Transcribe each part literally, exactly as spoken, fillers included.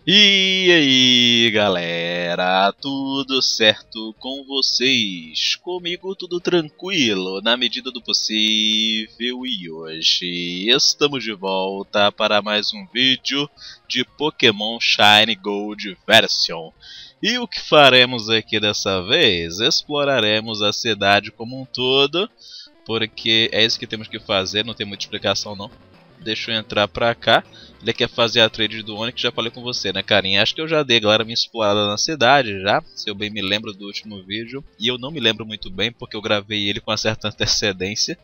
E aí, galera, tudo certo com vocês? Comigo tudo tranquilo, na medida do possível, e hoje estamos de volta para mais um vídeo de Pokémon Shiny Gold Version. E o que faremos aqui dessa vez? Exploraremos a cidade como um todo, porque é isso que temos que fazer, não tem muita explicação não. Deixa eu entrar pra cá. Ele quer fazer a trade do Onix, já falei com você, né, carinha? Acho que eu já dei, galera, minha explorada na cidade, já. Se eu bem me lembro do último vídeo. E eu não me lembro muito bem, porque eu gravei ele com uma certa antecedência.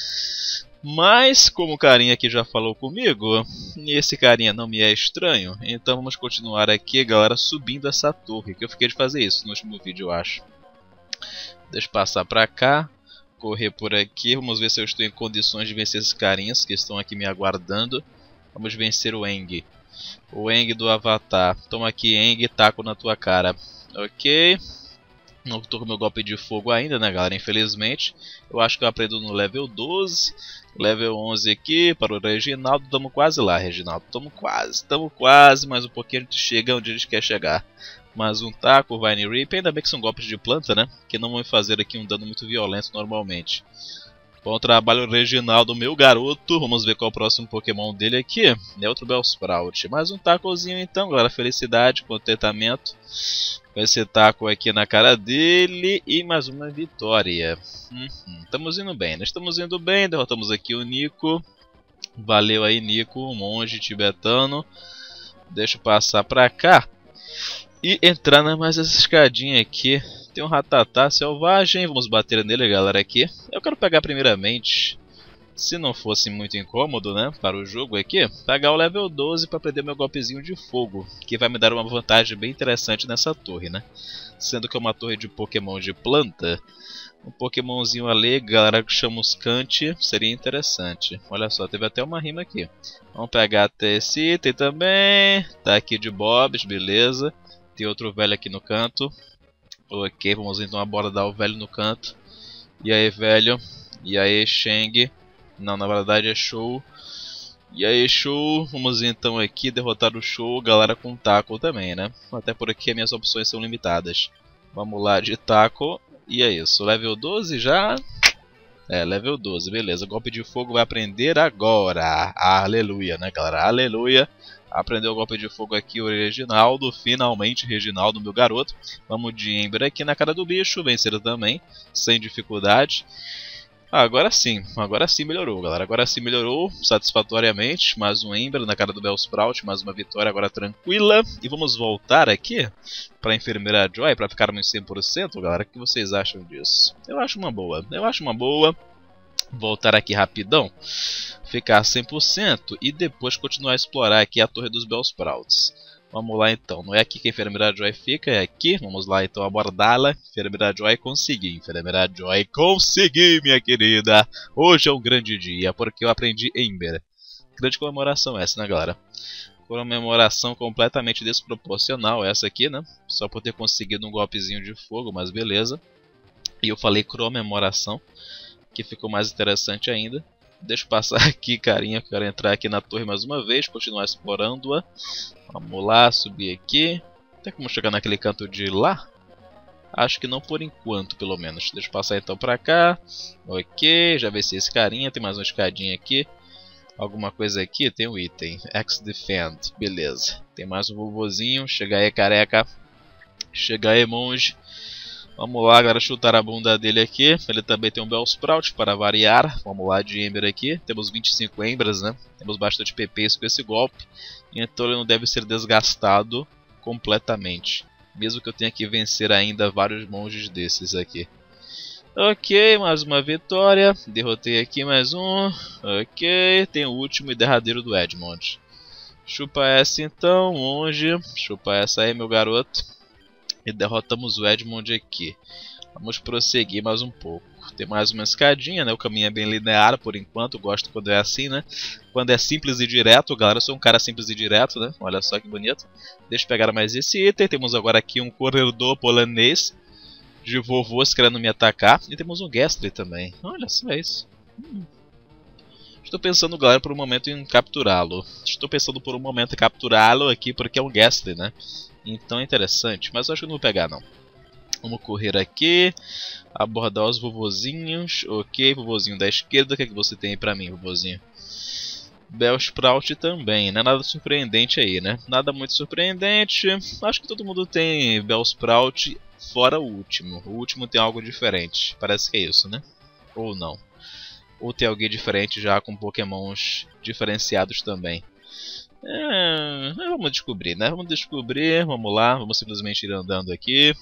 Mas, como o carinha aqui já falou comigo, e esse carinha não me é estranho, então vamos continuar aqui, galera, subindo essa torre. Que eu fiquei de fazer isso no último vídeo, eu acho. Deixa eu passar pra cá. Correr por aqui, vamos ver se eu estou em condições de vencer esses carinhas que estão aqui me aguardando. Vamos vencer o Eng, o Eng do Avatar. Toma aqui, Eng, taco na tua cara. Ok, não estou com meu golpe de fogo ainda, né, galera, infelizmente. Eu acho que eu aprendo no level doze, level onze aqui para o Reginaldo. Estamos quase lá, Reginaldo, estamos quase, estamos quase, mais um pouquinho a gente chega onde a gente quer chegar. Mais um taco, Vine Rip, ainda bem que são golpes de planta, né? Que não vão fazer aqui um dano muito violento normalmente. Bom trabalho, Reginaldo, meu garoto. Vamos ver qual é o próximo Pokémon dele aqui. É outro Bellsprout. Mais um tacozinho então, galera. Felicidade, contentamento. Com esse taco aqui na cara dele. E mais uma vitória. Uhum. Estamos indo bem, né? Estamos indo bem. Derrotamos aqui o Nico. Valeu aí, Nico, monge tibetano. Deixa eu passar pra cá. E entrar na mais essa escadinha aqui. Tem um Rattata selvagem. Vamos bater nele, galera, aqui. Eu quero pegar primeiramente, se não fosse muito incômodo, né, para o jogo aqui, pegar o level doze para aprender meu golpezinho de fogo, que vai me dar uma vantagem bem interessante nessa torre, né? Sendo que é uma torre de Pokémon de planta, um Pokémonzinho ali, galera, que chamuscante, seria interessante. Olha só, teve até uma rima aqui. Vamos pegar até esse item também. Tá aqui de Bobs, beleza. Tem outro velho aqui no canto. Ok, vamos então abordar o velho no canto. E aí, velho? E aí, Sheng? Não, na verdade é Show. E aí, Show? Vamos então aqui derrotar o Show, galera, com taco também, né? Até por aqui minhas opções são limitadas. Vamos lá de taco. E é isso, level doze já? É, level doze, beleza. Golpe de fogo vai aprender agora. Aleluia, né, galera? Aleluia. Aprendeu o golpe de fogo aqui o Reginaldo. Finalmente, Reginaldo, meu garoto. Vamos de Ember aqui na cara do bicho. Vencer também, sem dificuldade. Ah, agora sim, agora sim melhorou, galera. Agora sim melhorou satisfatoriamente. Mais um Ember na cara do Bellsprout. Mais uma vitória agora tranquila. E vamos voltar aqui para a Enfermeira Joy para ficarmos cem por cento, galera. O que vocês acham disso? Eu acho uma boa. Eu acho uma boa. Voltar aqui rapidão, ficar cem por cento e depois continuar a explorar aqui a Torre dos Bellsprouts. Vamos lá então, não é aqui que a Enfermeira Joy fica, é aqui. Vamos lá então abordá-la. Enfermeira Joy, consegui. Enfermeira Joy, consegui, minha querida. Hoje é um grande dia, porque eu aprendi Ember. Grande comemoração essa, né, galera? Comemoração completamente desproporcional essa aqui, né? Só por ter conseguido um golpezinho de fogo, mas beleza. E eu falei comemoração, que ficou mais interessante ainda. Deixa eu passar aqui, carinha, quero entrar aqui na torre mais uma vez, continuar explorando-a. Vamos lá, subir aqui. Tem como chegar naquele canto de lá? Acho que não por enquanto, pelo menos. Deixa eu passar então pra cá. Ok, já venci esse carinha, tem mais uma escadinha aqui. Alguma coisa aqui? Tem um item, X-Defend, beleza. Tem mais um vovozinho, chega aí, careca. Chega aí, monge. Vamos lá, galera, chutar a bunda dele aqui. Ele também tem um Bellsprout para variar. Vamos lá de Ember aqui. Temos vinte e cinco Embers, né? Temos bastante P Ps com esse golpe. Então ele não deve ser desgastado completamente. Mesmo que eu tenha que vencer ainda vários monges desses aqui. Ok, mais uma vitória. Derrotei aqui mais um. Ok, tem o último e derradeiro do Edmond. Chupa essa então, monge. Chupa essa aí, meu garoto. E derrotamos o Edmond aqui. Vamos prosseguir mais um pouco. Tem mais uma escadinha, né? O caminho é bem linear por enquanto. Eu gosto quando é assim, né? Quando é simples e direto, galera. Eu sou um cara simples e direto, né? Olha só que bonito. Deixa eu pegar mais esse item. Temos agora aqui um corredor polonês de vovôs querendo me atacar. E temos um Gastly também. Olha só isso. Hum. Estou pensando, galera, por um momento em capturá-lo. Estou pensando por um momento em capturá-lo aqui porque é um Ghastly, né? Então é interessante, mas eu acho que eu não vou pegar não. Vamos correr aqui, abordar os vovozinhos. Ok, vovozinho da esquerda, o que é que você tem aí pra mim, vovozinho? Bellsprout também, não é nada surpreendente aí, né? Nada muito surpreendente. Acho que todo mundo tem Bellsprout, fora o último. O último tem algo diferente, parece que é isso, né? Ou não. Ou tem alguém diferente já com pokémons diferenciados também. É, vamos descobrir, né? Vamos descobrir, vamos lá, vamos simplesmente ir andando aqui.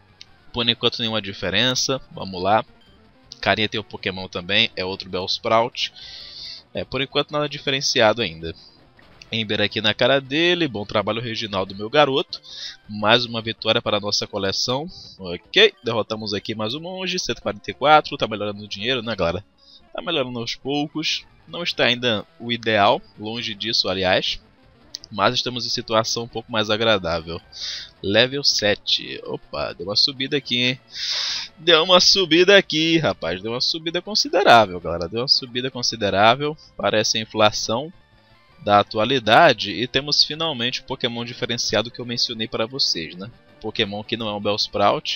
Por enquanto nenhuma diferença, vamos lá. Carinha tem o Pokémon também, é outro Bellsprout. É, por enquanto nada diferenciado ainda. Ember aqui na cara dele, bom trabalho Reginaldo, meu garoto. Mais uma vitória para a nossa coleção. Ok, derrotamos aqui mais um monge, cento e quarenta e quatro, tá melhorando o dinheiro, né, galera? Tá melhorando aos poucos, não está ainda o ideal, longe disso, aliás. Mas estamos em situação um pouco mais agradável. Level sete. Opa, deu uma subida aqui, hein? Deu uma subida aqui, rapaz. Deu uma subida considerável, galera. Deu uma subida considerável. Parece a inflação da atualidade. E temos finalmente o Pokémon diferenciado que eu mencionei para vocês, né? Pokémon que não é um Bellsprout.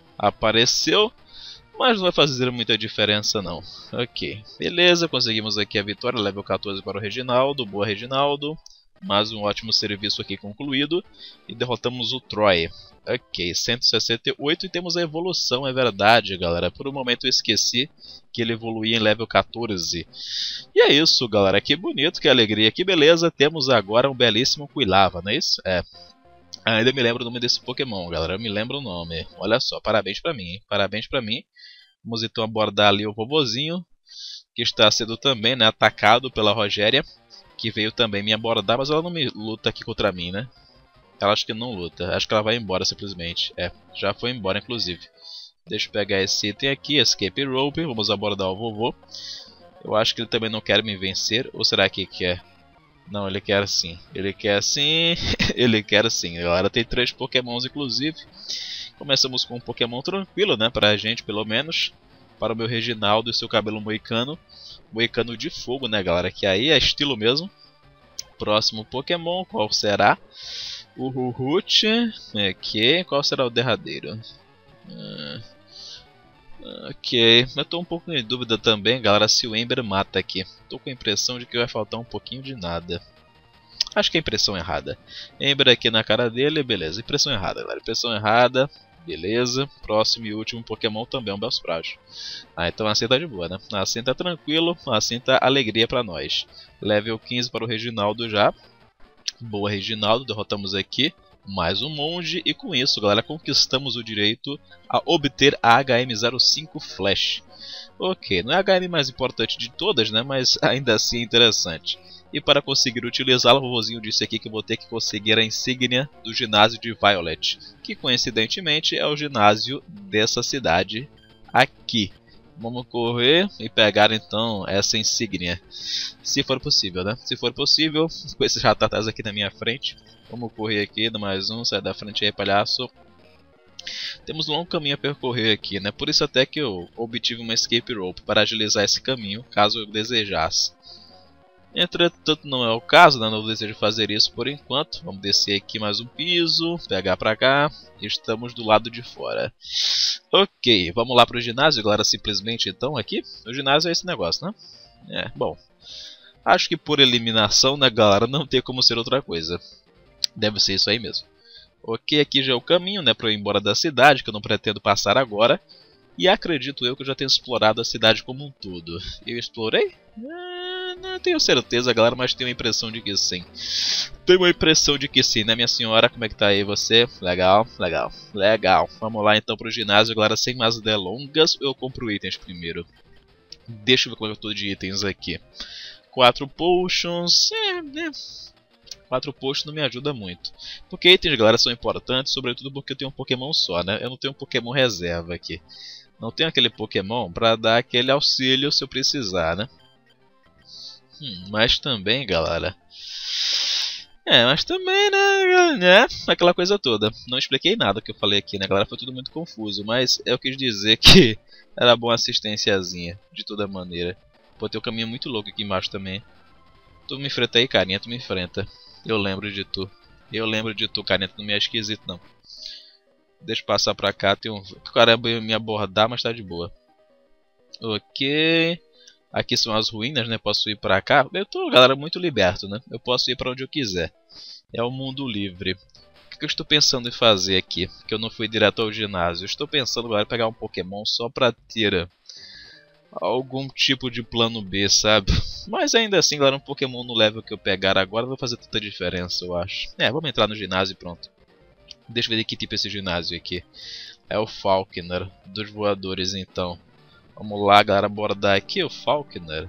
Apareceu, mas não vai fazer muita diferença não. Ok, beleza. Conseguimos aqui a vitória. Level quatorze para o Reginaldo. Boa, Reginaldo. Mais um ótimo serviço aqui concluído. E derrotamos o Troy. Ok, cento e sessenta e oito. E temos a evolução, é verdade, galera. Por um momento eu esqueci que ele evoluía em level quatorze. E é isso, galera. Que bonito, que alegria, que beleza. Temos agora um belíssimo Quilava, não é isso? É. Ainda me lembro o nome desse Pokémon, galera. Eu me lembro o nome. Olha só, parabéns pra mim, hein? Parabéns pra mim. Vamos então abordar ali o vovozinho, que está sendo também, né, atacado pela Rogéria, que veio também me abordar, mas ela não me luta aqui contra mim, né? Ela acho que não luta, acho que ela vai embora simplesmente. É, já foi embora inclusive. Deixa eu pegar esse item aqui, Escape Rope, vamos abordar o vovô. Eu acho que ele também não quer me vencer, ou será que quer? Não, ele quer sim, ele quer sim, ele quer sim. Agora tem três pokémons inclusive. Começamos com um pokémon tranquilo, né, pra gente pelo menos. Para o meu Reginaldo e seu cabelo moicano. Moicano de fogo, né, galera? Que aí é estilo mesmo. Próximo Pokémon, qual será? O Ruhut. Ok, qual será o derradeiro? Uh, ok, eu tô um pouco em dúvida também, galera, se o Ember mata aqui. Tô com a impressão de que vai faltar um pouquinho de nada. Acho que é impressão errada. Ember aqui na cara dele, beleza. Impressão errada, galera. Impressão errada. Beleza, próximo e último Pokémon também é um Bellsprout. Ah, então assim tá de boa, né? Assim tá tranquilo, assim tá alegria pra nós. Level quinze para o Reginaldo já. Boa, Reginaldo, derrotamos aqui mais um monge. E com isso, galera, conquistamos o direito a obter a H M zero cinco Flash. Ok, não é a H M mais importante de todas, né? Mas ainda assim é interessante. E para conseguir utilizá-la, o vovozinho disse aqui que eu vou ter que conseguir a insígnia do ginásio de Violet, que coincidentemente é o ginásio dessa cidade aqui. Vamos correr e pegar então essa insígnia, se for possível, né? Se for possível, com esses ratatas aqui na minha frente. Vamos correr aqui, dá mais um, sai da frente aí, palhaço. Temos um longo caminho a percorrer aqui, né? Por isso até que eu obtive uma Escape Rope para agilizar esse caminho, caso eu desejasse. Entretanto não é o caso, né? Não desejo fazer isso por enquanto. Vamos descer aqui mais um piso, pegar pra cá. Estamos do lado de fora. Ok, vamos lá pro ginásio, galera, simplesmente então aqui. O ginásio é esse negócio, né? É, bom. Acho que por eliminação, né, galera, não tem como ser outra coisa. Deve ser isso aí mesmo. Ok, aqui já é o caminho, né, pra eu ir embora da cidade, que eu não pretendo passar agora. E acredito eu que eu já tenho explorado a cidade como um todo. Eu explorei? Ah, não tenho certeza, galera, mas tenho a impressão de que sim. Tenho a impressão de que sim, né, minha senhora? Como é que tá aí você? Legal, legal, legal. Vamos lá então pro ginásio, galera, sem mais delongas. Eu compro itens primeiro. Deixa eu ver como é que eu tô de itens aqui. Quatro potions. É, né? Quatro potions não me ajuda muito. Porque itens, galera, são importantes, sobretudo porque eu tenho um Pokémon só, né? Eu não tenho um Pokémon reserva aqui. Não tenho aquele Pokémon pra dar aquele auxílio se eu precisar, né? Hum, mas também, galera... É, mas também, né, né? Aquela coisa toda. Não expliquei nada que eu falei aqui, né, galera? Foi tudo muito confuso, mas eu quis dizer que era boa assistênciazinha, de toda maneira. Pô, tem um caminho muito louco aqui embaixo também. Tu me enfrenta aí, carinha, tu me enfrenta. Eu lembro de tu. Eu lembro de tu, carinha, tu não me é esquisito não. Deixa eu passar pra cá, tem um... Caramba, eu ia me abordar, mas tá de boa. Ok. Aqui são as ruínas, né? Posso ir pra cá. Eu tô, galera, muito liberto, né? Eu posso ir pra onde eu quiser. É o mundo livre. O que eu estou pensando em fazer aqui? Que eu não fui direto ao ginásio. Eu estou pensando, galera, em pegar um Pokémon só pra ter algum tipo de plano B, sabe? Mas ainda assim, galera, um Pokémon no level que eu pegar agora não vai fazer tanta diferença, eu acho. É, vamos entrar no ginásio e pronto. Deixa eu ver de que tipo é esse ginásio aqui. É o Falkner, dos voadores então. Vamos lá, galera, bora dar aqui o Falkner.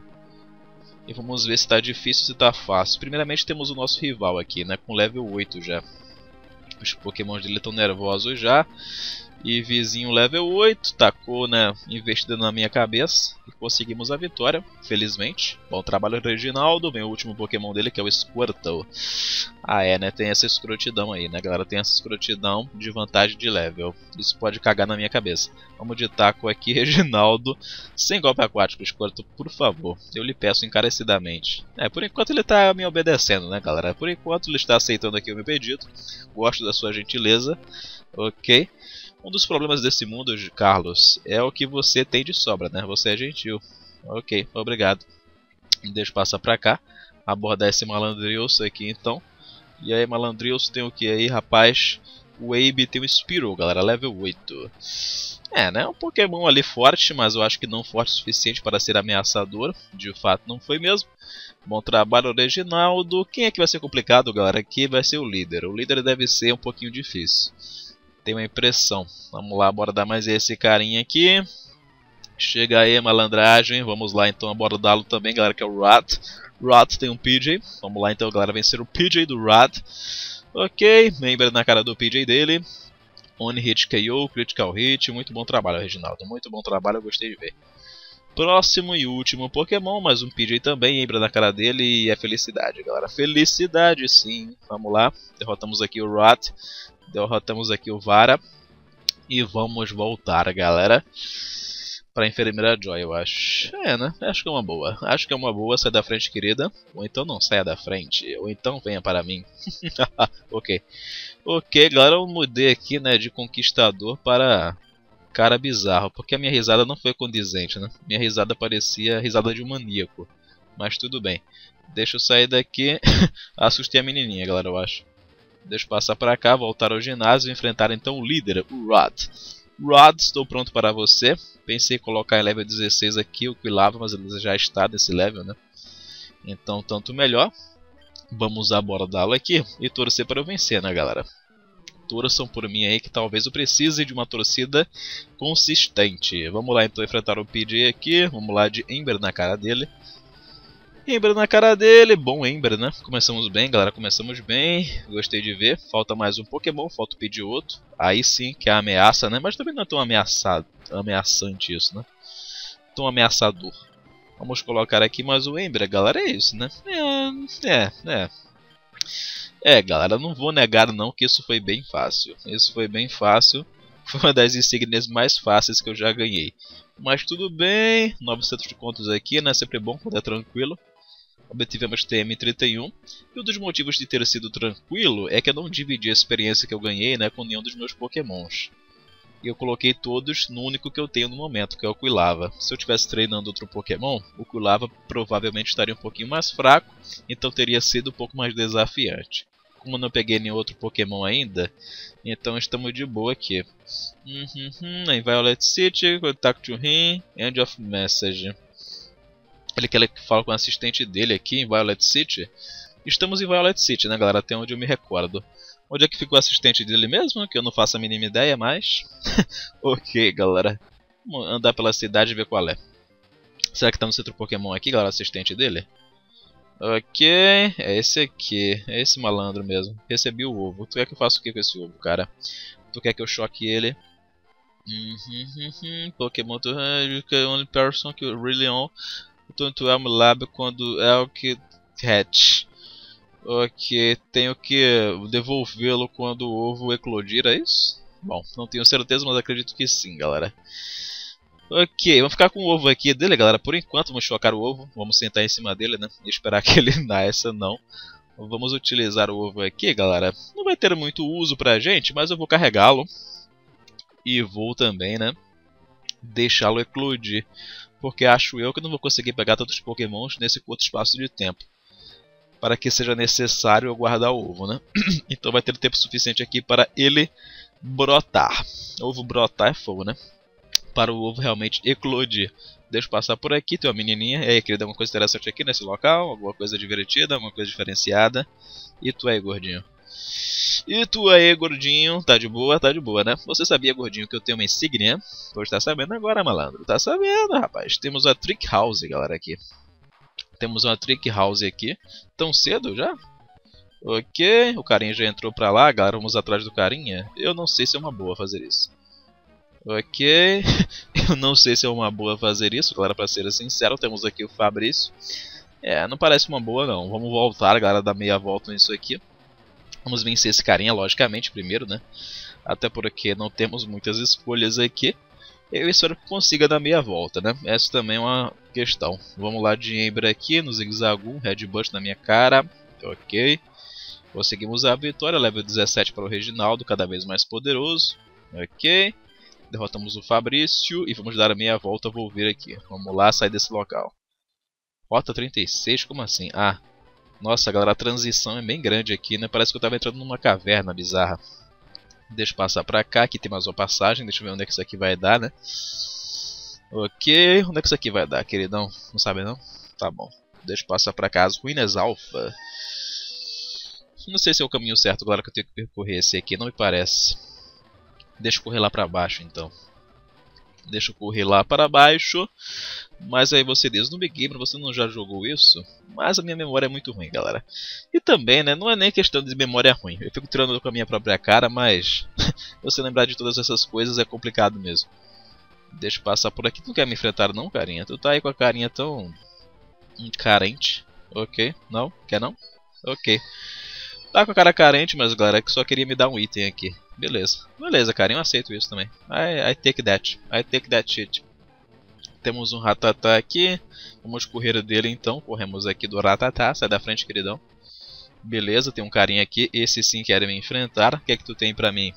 E vamos ver se tá difícil ou se tá fácil. Primeiramente temos o nosso rival aqui, né, com level oito já. Os Pokémons dele estão nervosos já. E vizinho level oito, tacou, né, investida na minha cabeça. E conseguimos a vitória, felizmente. Bom trabalho, Reginaldo. Vem o último Pokémon dele, que é o Squirtle. Ah é, né, tem essa escrotidão aí, né, galera. Tem essa escrotidão de vantagem de level. Isso pode cagar na minha cabeça. Vamos de taco aqui, Reginaldo. Sem golpe aquático, Squirtle, por favor. Eu lhe peço encarecidamente. É, por enquanto ele tá me obedecendo, né, galera. Por enquanto ele está aceitando aqui o meu pedido. Gosto da sua gentileza. Ok. Um dos problemas desse mundo, Carlos, é o que você tem de sobra, né? Você é gentil. Ok, obrigado. Deixa eu passar pra cá. Abordar esse malandrilso aqui, então. E aí, malandrilso, tem o que aí, rapaz? O Abe tem o Spearow, galera, level oito. É, né? Um Pokémon ali forte, mas eu acho que não forte o suficiente para ser ameaçador. De fato, não foi mesmo. Bom trabalho, Reginaldo. Quem é que vai ser complicado, galera? Aqui vai ser o líder. O líder deve ser um pouquinho difícil. Tenho uma impressão. Vamos lá, bora dar mais esse carinha aqui. Chega aí, malandragem. Vamos lá então abordá-lo também, galera, que é o Rat. Rat tem um P J. Vamos lá então, galera, vencer o P J do Rat. Ok, membro na cara do P J dele. One Hit K O, Critical Hit. Muito bom trabalho, Reginaldo. Muito bom trabalho, eu gostei de ver. Próximo e último Pokémon, mais um P J também, lembra na cara dele e é felicidade, galera. Felicidade, sim. Vamos lá, derrotamos aqui o Rat. Derrotamos aqui o Vara. E vamos voltar, galera, para a Enfermeira Joy, eu acho. É, né? Acho que é uma boa. Acho que é uma boa. Sai da frente, querida. Ou então não saia da frente. Ou então venha para mim. Ok. Ok, galera. Eu mudei aqui, né, de conquistador para cara bizarro. Porque a minha risada não foi condizente, né? Minha risada parecia a risada de um maníaco. Mas tudo bem. Deixa eu sair daqui. Assustei a menininha, galera, eu acho. Deixa eu passar para cá, voltar ao ginásio e enfrentar então o líder, o Rod. Rod, estou pronto para você. Pensei em colocar em level dezesseis aqui o Quilava, mas ele já está nesse level, né? Então, tanto melhor. Vamos abordá-lo aqui e torcer para eu vencer, né, galera? Torçam por mim aí que talvez eu precise de uma torcida consistente. Vamos lá então enfrentar o P J aqui. Vamos lá de Ember na cara dele. Ember na cara dele, bom Ember, né? Começamos bem, galera, começamos bem. Gostei de ver, falta mais um Pokémon, falta pedir outro. Aí sim que é a ameaça, né? Mas também não é tão ameaçado, ameaçante isso, né? Tão ameaçador. Vamos colocar aqui mais um Ember, galera, é isso, né? É, é, é. É, galera, não vou negar não que isso foi bem fácil. Isso foi bem fácil. Foi uma das insígnias mais fáceis que eu já ganhei. Mas tudo bem, novecentos de contos aqui, né? Sempre bom quando é tranquilo. Obtivemos T M trinta e um. E um dos motivos de ter sido tranquilo é que eu não dividi a experiência que eu ganhei, né, com nenhum dos meus Pokémons. E eu coloquei todos no único que eu tenho no momento, que é o Quilava. Se eu estivesse treinando outro Pokémon, o Quilava provavelmente estaria um pouquinho mais fraco, então teria sido um pouco mais desafiante. Como eu não peguei nenhum outro Pokémon ainda, então estamos de boa aqui. Uhum, em Violet City, Contact to Him, End of Message. Ele quer que fala com o assistente dele aqui em Violet City. Estamos em Violet City, né, galera? Até onde eu me recordo. Onde é que ficou o assistente dele mesmo? Que eu não faço a mínima ideia, mas... ok, galera. Vamos andar pela cidade e ver qual é. Será que tá no centro Pokémon aqui, galera? O assistente dele? Ok, é esse aqui. É esse malandro mesmo. Recebi o ovo. Tu quer que eu faça o que com esse ovo, cara? Tu quer que eu choque ele? Uhum, Pokémon to only person que really on. Tanto é o Lab quando é o que hatch. Ok, tenho que devolvê-lo quando o ovo eclodir, é isso? Bom, não tenho certeza, mas acredito que sim, galera. Ok, vamos ficar com o ovo aqui dele, galera. Por enquanto, vamos chocar o ovo. Vamos sentar em cima dele, né? E esperar que ele nasça, não. Vamos utilizar o ovo aqui, galera. Não vai ter muito uso pra gente, mas eu vou carregá-lo. E vou também, né? Deixá-lo eclodir. Porque acho eu que não vou conseguir pegar tantos pokémons nesse curto espaço de tempo. Para que seja necessário eu guardar o ovo, né? Então vai ter tempo suficiente aqui para ele brotar. Ovo brotar é fogo, né? Para o ovo realmente eclodir. Deixa eu passar por aqui, tem uma menininha. E aí, querida, alguma coisa interessante aqui nesse local? Alguma coisa divertida, alguma coisa diferenciada? E tu aí, gordinho? E tu aí, gordinho? Tá de boa? Tá de boa, né? Você sabia, gordinho, que eu tenho uma insígnia? Pois tá sabendo agora, malandro. Tá sabendo, rapaz. Temos a Trick House, galera, aqui. Temos uma Trick House aqui. Tão cedo já? Ok, o carinha já entrou pra lá, galera. Vamos atrás do carinha. Eu não sei se é uma boa fazer isso. Ok, eu não sei se é uma boa fazer isso, galera, pra ser sincero. Temos aqui o Fabrício. É, não parece uma boa não. Vamos voltar, galera, dar meia volta nisso aqui. Vamos vencer esse carinha, logicamente, primeiro, né? Até porque não temos muitas escolhas aqui. Eu espero que consiga dar meia volta, né? Essa também é uma questão. Vamos lá de Ember aqui, no Zigzagoon, Headbutt na minha cara. Ok. Conseguimos a vitória, level dezessete para o Reginaldo, cada vez mais poderoso. Ok. Derrotamos o Fabrício e vamos dar a meia volta. Vou vir aqui. Vamos lá, sair desse local. Rota trinta e seis, como assim? Ah, nossa, galera, a transição é bem grande aqui, né? Parece que eu estava entrando numa caverna bizarra. Deixa eu passar pra cá, aqui tem mais uma passagem. Deixa eu ver onde é que isso aqui vai dar, né? Ok, onde é que isso aqui vai dar, queridão? Não sabe não? Tá bom. Deixa eu passar pra cá, as Ruínas Alpha. Não sei se é o caminho certo, galera, que eu tenho que percorrer esse aqui, não me parece. Deixa eu correr lá pra baixo, então. Deixa eu correr lá para baixo. Mas aí você diz, no Big Gamer você não já jogou isso? Mas a minha memória é muito ruim, galera. E também, né, não é nem questão de memória ruim. Eu fico tirando com a minha própria cara, mas você lembrar de todas essas coisas é complicado mesmo. Deixa eu passar por aqui. Tu não quer me enfrentar não, carinha? Tu tá aí com a carinha tão carente. Ok, não? Quer não? Ok. Tá com a cara carente, mas galera, que só queria me dar um item aqui. Beleza. Beleza, carinha, eu aceito isso também. I, I take that. I take that shit. Temos um Rattata aqui. Vamos correr dele então. Corremos aqui do Rattata. Sai da frente, queridão. Beleza, tem um carinha aqui. Esse sim quer me enfrentar. O que é que tu tem pra mim?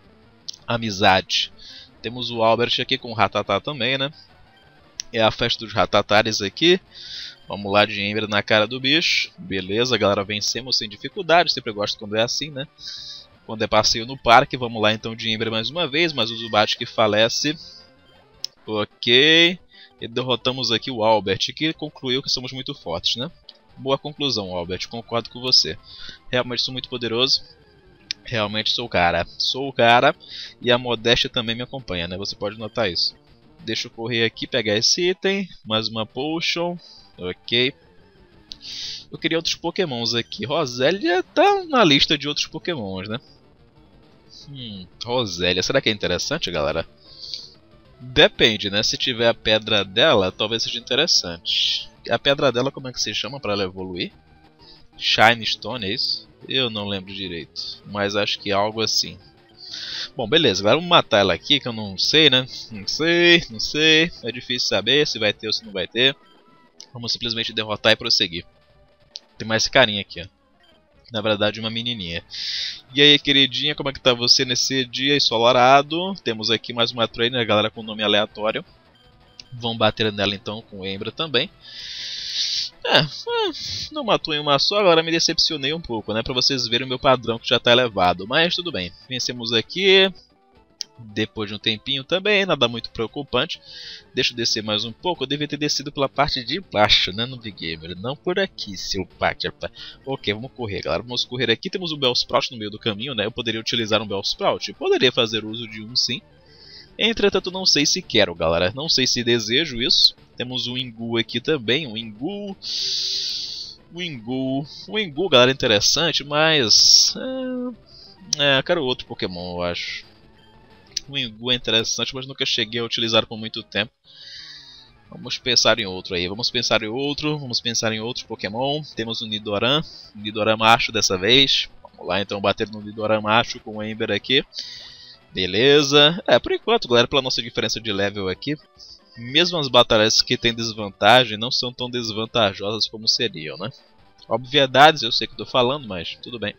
Amizade. Temos o Albert aqui com o Rattata também, né? É a festa dos Rattatares aqui. Vamos lá de Ember na cara do bicho. Beleza, galera, vencemos sem dificuldade. Sempre gosto quando é assim, né? Quando é passeio no parque. Vamos lá então de Ember mais uma vez. Mas o Zubat que falece. Ok. E derrotamos aqui o Albert, que concluiu que somos muito fortes, né? Boa conclusão, Albert. Concordo com você. Realmente sou muito poderoso. Realmente sou o cara. Sou o cara. E a modéstia também me acompanha, né? Você pode notar isso. Deixa eu correr aqui, pegar esse item. Mais uma potion. Ok. Eu queria outros pokémons aqui. Rosélia tá na lista de outros pokémons, né? Hum, Rosélia. Será que é interessante, galera? Depende, né? Se tiver a pedra dela, talvez seja interessante. A pedra dela, como é que se chama para ela evoluir? Shine Stone, é isso? Eu não lembro direito, mas acho que é algo assim. Bom, beleza, agora vamos matar ela aqui, que eu não sei, né? Não sei, não sei. É difícil saber se vai ter ou se não vai ter. Vamos simplesmente derrotar e prosseguir. Tem mais esse carinha aqui, ó. Na verdade, uma menininha. E aí, queridinha, como é que tá você nesse dia ensolarado? Temos aqui mais uma trainer, galera, com nome aleatório. Vamos bater nela então com o Ember também. É, não matou em uma só, agora me decepcionei um pouco, né? Pra vocês verem o meu padrão que já tá elevado. Mas tudo bem, vencemos aqui. Depois de um tempinho também, nada muito preocupante. Deixa eu descer mais um pouco. Eu devia ter descido pela parte de baixo, né, no Big Gamer. Não por aqui, seu pátio. Ok, vamos correr, galera. Vamos correr aqui. Temos um Bellsprout no meio do caminho, né? Eu poderia utilizar um Bellsprout. Poderia fazer uso de um, sim. Entretanto, não sei se quero, galera. Não sei se desejo isso. Temos um Ingu aqui também. Um Ingu... Um Ingu... Um Ingu, galera, interessante, mas... É, é quero outro Pokémon, eu acho. O Ingu é interessante, mas nunca cheguei a utilizar por muito tempo. Vamos pensar em outro aí. Vamos pensar em outro. Vamos pensar em outro Pokémon. Temos o Nidoran. Nidoran macho dessa vez. Vamos lá então bater no Nidoran macho com o Ember aqui. Beleza. É, por enquanto, galera, pela nossa diferença de level aqui, mesmo as batalhas que têm desvantagem não são tão desvantajosas como seriam, né? Obviedades, eu sei que estou falando, mas tudo bem.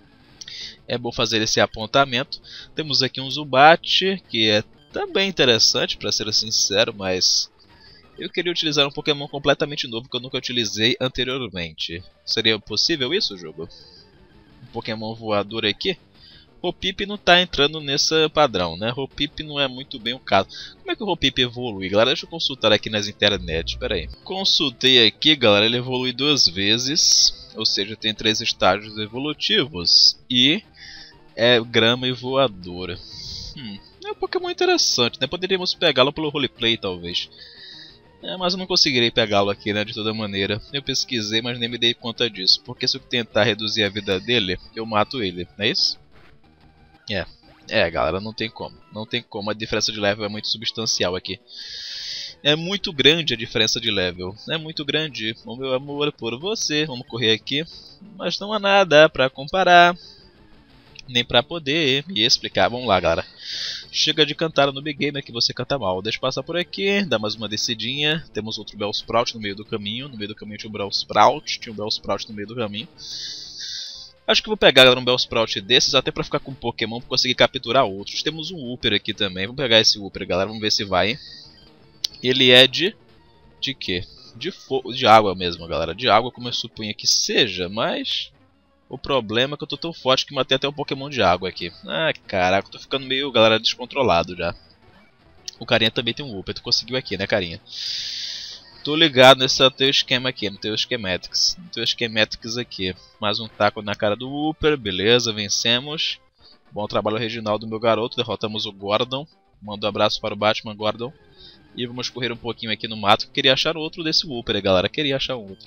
É bom fazer esse apontamento. Temos aqui um Zubat, que é também interessante, para ser sincero, mas eu queria utilizar um Pokémon completamente novo que eu nunca utilizei anteriormente. Seria possível isso, jogo? Um Pokémon voador aqui? Hoppip não está entrando nesse padrão, né? Hoppip não é muito bem o caso. Como é que o Hoppip evolui, galera? Deixa eu consultar aqui nas internet, pera aí. Consultei aqui, galera, ele evolui duas vezes, ou seja, tem três estágios evolutivos. E é grama e voadora. Hum, é um Pokémon interessante, né? Poderíamos pegá-lo pelo roleplay, talvez. É, mas eu não conseguirei pegá-lo aqui, né, de toda maneira. Eu pesquisei, mas nem me dei conta disso. Porque se eu tentar reduzir a vida dele, eu mato ele, não é isso? É, é galera, não tem como, não tem como, a diferença de level é muito substancial aqui. É muito grande a diferença de level, é muito grande, o meu amor por você. Vamos correr aqui, mas não há nada pra comparar, nem pra poder me explicar. Vamos lá, galera. Chega de cantar no Big Game que você canta mal. Deixa eu passar por aqui, dá mais uma descidinha. Temos outro Bellsprout no meio do caminho, no meio do caminho tinha um Bellsprout, tinha um Bellsprout no meio do caminho. Acho que vou pegar um Bellsprout desses até pra ficar com um Pokémon pra conseguir capturar outros. Temos um Wooper aqui também. Vamos pegar esse Wooper, galera. Vamos ver se vai. Ele é de... De quê? De, fo... de água mesmo, galera. De água, como eu supunha que seja. Mas... o problema é que eu tô tão forte que matei até um Pokémon de água aqui. Ah, caraca. Eu tô ficando meio, galera, descontrolado já. O carinha também tem um Wooper. Tu conseguiu aqui, né, carinha? Tô ligado nesse teu esquema aqui, no teu schematics, no teu schematics aqui. Mais um taco na cara do Wooper, beleza, vencemos. Bom trabalho regional do meu garoto, derrotamos o Gordon. Mando um abraço para o Batman, Gordon. E vamos correr um pouquinho aqui no mato, que queria achar outro desse Wooper, galera, queria achar outro.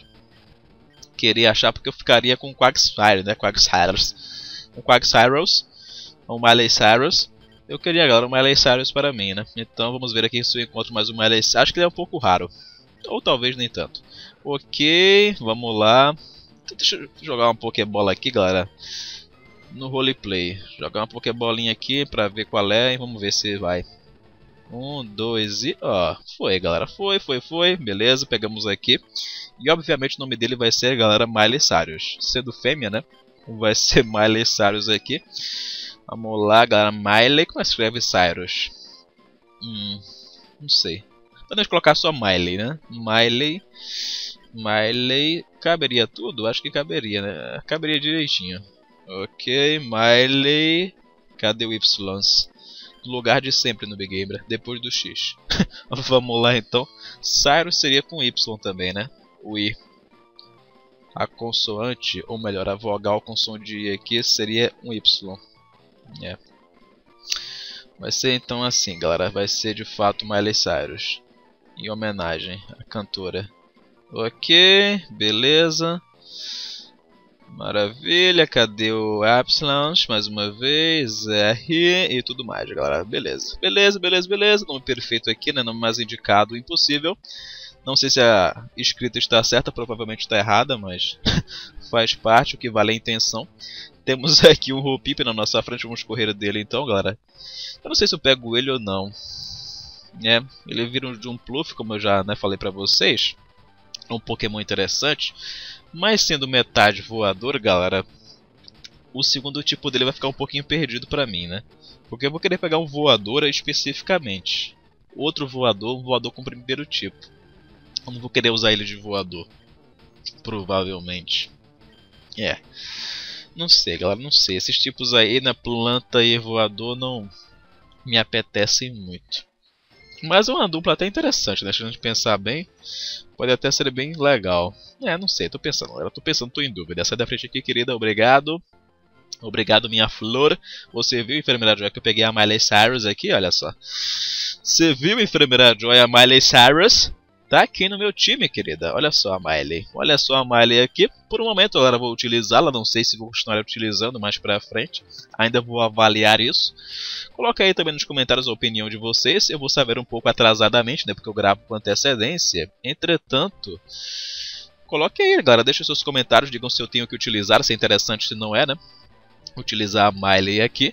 Queria achar porque eu ficaria com o Quagsire, né, Quagsires. Um Quagsires, um Miley Cyrus. Eu queria, galera, um Miley Cyrus para mim, né. Então vamos ver aqui se eu encontro mais um Miley Cyrus, acho que ele é um pouco raro. Ou talvez nem tanto. Ok, vamos lá. Deixa eu jogar uma Pokébola aqui, galera. No roleplay. Jogar uma Pokébolinha aqui pra ver qual é e vamos ver se vai. Um, dois e... ó, foi, galera. Foi, foi, foi. Beleza, pegamos aqui. E obviamente o nome dele vai ser, galera, Miley Cyrus. Sendo fêmea, né? Vai ser Miley Cyrus aqui. Vamos lá, galera. Miley, como escreve Cyrus? Hum, não sei. Podemos colocar só Miley, né? Miley. Miley. Caberia tudo? Acho que caberia, né? Caberia direitinho. Ok, Miley. Cadê o Y? No lugar de sempre no Big Game, depois do X. Vamos lá então. Cyrus seria com Y também, né? O I. A consoante, ou melhor, a vogal com som de I aqui seria um Y. É. Vai ser então assim, galera. Vai ser de fato Miley Cyrus. Em homenagem à cantora. Ok, beleza. Maravilha, cadê o Epsilon? Mais uma vez, R e tudo mais, galera. Beleza, beleza, beleza, beleza. Nome perfeito aqui, né? Nome mais indicado, impossível. Não sei se a escrita está certa, provavelmente está errada, mas faz parte, o que vale a intenção. Temos aqui um Hoppip na nossa frente, vamos correr dele então, galera. Eu não sei se eu pego ele ou não. É, ele vira um Jumpluff, como eu já, né, falei pra vocês. É um Pokémon interessante. Mas sendo metade voador, galera, o segundo tipo dele vai ficar um pouquinho perdido pra mim, né? Porque eu vou querer pegar um voador especificamente. Outro voador, um voador com o primeiro tipo. Eu não vou querer usar ele de voador. Provavelmente. É. Não sei, galera, não sei. Esses tipos aí, né, planta e voador, não me apetecem muito. Mas é uma dupla até interessante, né? Se a gente pensar bem, pode até ser bem legal. É, não sei, tô pensando, galera. Tô pensando, tô em dúvida. Sai da frente aqui, querida. Obrigado. Obrigado, minha flor. Você viu, enfermeira Joy, que eu peguei a Miley Cyrus aqui? Olha só. Você viu, enfermeira Joy, a Miley Cyrus? Tá aqui no meu time, querida. Olha só a Miley. Olha só a Miley aqui. Por um momento, agora vou utilizá-la. Não sei se vou continuar utilizando mais pra frente. Ainda vou avaliar isso. Coloca aí também nos comentários a opinião de vocês. Eu vou saber um pouco atrasadamente, né? Porque eu gravo com antecedência. Entretanto, coloque aí, galera. Deixe os seus comentários. Digam se eu tenho que utilizar. Se é interessante, se não é, né? Utilizar a Miley aqui.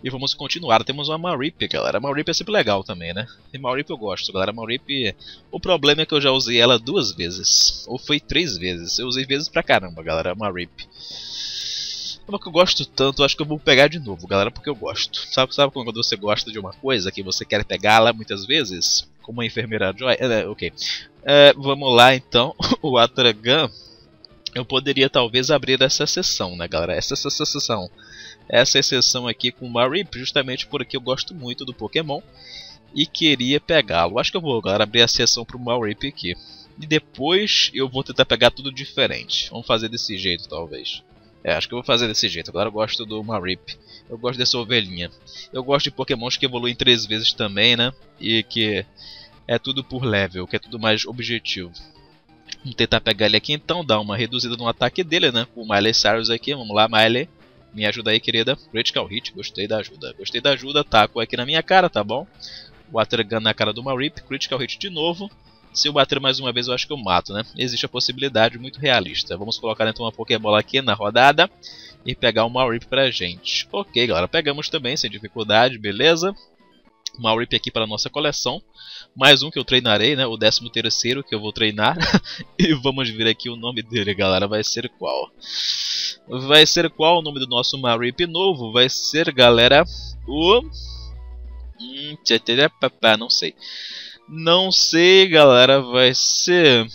E vamos continuar. Temos uma Mareep, galera. A Mareep é sempre legal também, né? E Mareep eu gosto, galera. Mareep, o problema é que eu já usei ela duas vezes. Ou foi três vezes. Eu usei vezes pra caramba, galera, a Mareep. Uma que eu gosto tanto, eu acho que eu vou pegar de novo, galera, porque eu gosto. Sabe, sabe quando você gosta de uma coisa que você quer pegá-la muitas vezes? Como a enfermeira Joy? É, ok. É, vamos lá, então. O Atragan. Eu poderia talvez abrir essa sessão, né, galera? Essa, essa, essa sessão. Essa exceção aqui com o Mareep, justamente porque eu gosto muito do Pokémon e queria pegá-lo. Acho que eu vou, galera, abrir a sessão pro Mareep aqui. E depois eu vou tentar pegar tudo diferente. Vamos fazer desse jeito, talvez. É, acho que eu vou fazer desse jeito. Agora eu gosto do Mareep. Eu gosto dessa ovelhinha. Eu gosto de Pokémons que evoluem três vezes também, né? E que é tudo por level, que é tudo mais objetivo. Vamos tentar pegar ele aqui então, dar uma reduzida no ataque dele, né? Com o Miley Cyrus aqui. Vamos lá, Miley. Me ajuda aí, querida. Critical Hit. Gostei da ajuda. Gostei da ajuda. Taco aqui na minha cara, tá bom? Water Gun na cara do Mareep. Critical Hit de novo. Se eu bater mais uma vez, eu acho que eu mato, né? Existe a possibilidade muito realista. Vamos colocar então uma Pokébola aqui na rodada e pegar o Mareep pra gente. Ok, galera. Pegamos também, sem dificuldade, beleza? Mareep aqui para a nossa coleção. Mais um que eu treinarei, né? O décimo terceiro que eu vou treinar. E vamos ver aqui o nome dele, galera. Vai ser qual? Vai ser qual o nome do nosso Mareep novo? Vai ser, galera, o... Hum, não sei. Não sei, galera. Vai ser...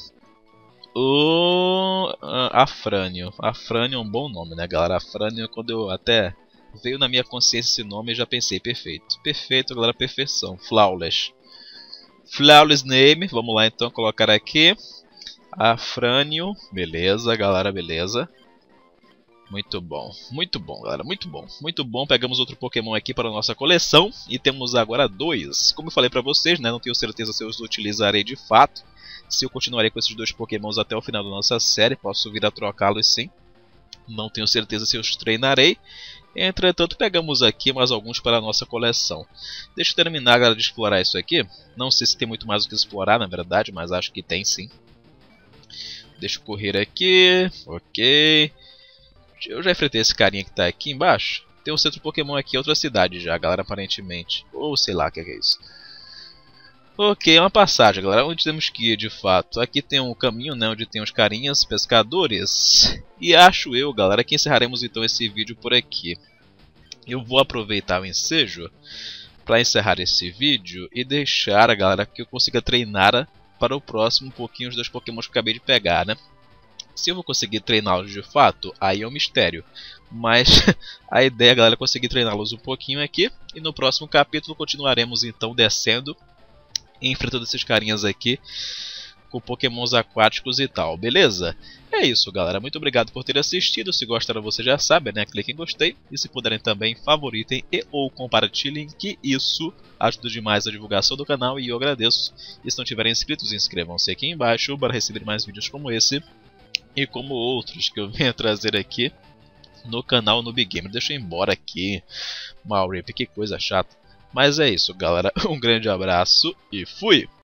O... Afrânio. Afrânio é um bom nome, né, galera? Afrânio, quando eu até... veio na minha consciência esse nome, eu já pensei, perfeito. Perfeito, galera, perfeição. Flawless. Flawless name. Vamos lá, então, colocar aqui. Afrânio. Beleza, galera, beleza. Muito bom, muito bom, galera, muito bom, muito bom. Pegamos outro Pokémon aqui para a nossa coleção e temos agora dois. Como eu falei para vocês, né, não tenho certeza se eu os utilizarei de fato, se eu continuarei com esses dois Pokémons até o final da nossa série. Posso vir a trocá-los sim, não tenho certeza se eu os treinarei. Entretanto, pegamos aqui mais alguns para a nossa coleção. Deixa eu terminar, galera, de explorar isso aqui. Não sei se tem muito mais o que explorar, na verdade, mas acho que tem sim. Deixa eu correr aqui, ok... Eu já enfrentei esse carinha que tá aqui embaixo. Tem um centro Pokémon aqui, outra cidade já, galera, aparentemente. Ou sei lá o que é isso. Ok, é uma passagem, galera, onde temos que ir de fato. Aqui tem um caminho, né, onde tem os carinhas pescadores. E acho eu, galera, que encerraremos então esse vídeo por aqui. Eu vou aproveitar o ensejo para encerrar esse vídeo e deixar, galera, que eu consiga treinar para o próximo um pouquinho os dois Pokémons que eu acabei de pegar, né. Se eu vou conseguir treiná-los de fato, aí é um mistério. Mas a ideia, galera, é conseguir treiná-los um pouquinho aqui. E no próximo capítulo continuaremos então descendo e enfrentando esses carinhas aqui com Pokémons aquáticos e tal, beleza? É isso, galera. Muito obrigado por ter assistido. Se gostaram, você já sabe, né? Clique em gostei. E se puderem também, favoritem e ou compartilhem, que isso ajuda demais a divulgação do canal e eu agradeço. E se não tiverem inscritos, inscrevam-se aqui embaixo para receber mais vídeos como esse. E como outros que eu venho trazer aqui no canal Noob Gamer. Deixa eu ir embora aqui, Mareep, que coisa chata. Mas é isso, galera. Um grande abraço e fui!